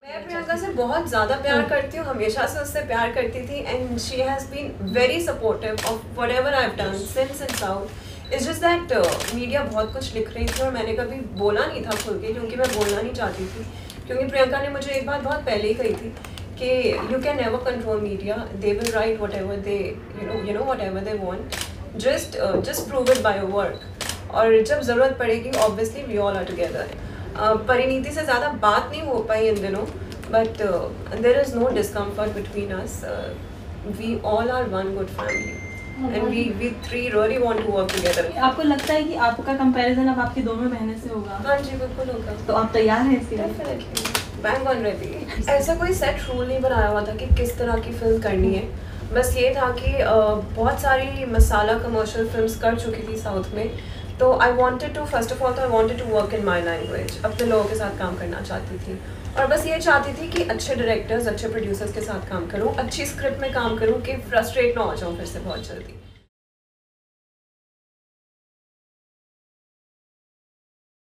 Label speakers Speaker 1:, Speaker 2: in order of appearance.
Speaker 1: मैं प्रियंका से बहुत ज़्यादा प्यार करती हूँ, हमेशा से उससे प्यार करती थी and she has been very supportive of whatever I have done since in south. It's just that media बहुत कुछ लिख रही थी और मैंने कभी बोला नहीं था खुल के, क्योंकि मैं बोलना नहीं चाहती थी। क्योंकि प्रियंका ने मुझे एक बात बहुत पहले ही कही थी कि you can never control media, they will write whatever they you know whatever they want, just prove it by your work. और जब ज़रूरत पड़ेगी obviously we all are together. Parineeti से ज़्यादा बात नहीं हो पाई इन दिनों, but there is no discomfort between us. We all are one good family and we three really want to work together.
Speaker 2: आपको लगता है कि आपका कंपैरिजन अब आपकी दोनों बहनों से होगा?
Speaker 1: हाँ जी, बिल्कुल होगा।
Speaker 2: तो आप तैयार हैं इसके लिए?
Speaker 1: Definitely, bang on ready. ऐसा कोई सेट रूल नहीं बनाया हुआ था कि किस तरह की फिल्म करनी है। बस ये था कि बहुत सारी मसाला कमर्शियल फिल्म्स कर चुकी थी साउथ में, तो I wanted to first of all तो I wanted to work in my language. अपने लोगों के साथ काम करना चाहती थी और बस ये चाहती थी कि अच्छे डायरेक्टर्स, अच्छे प्रोड्यूसर्स के साथ काम करूं, अच्छी स्क्रिप्ट में काम करूं कि फ्रस्ट्रेट ना हो जाऊं फिर से बहुत जल्दी।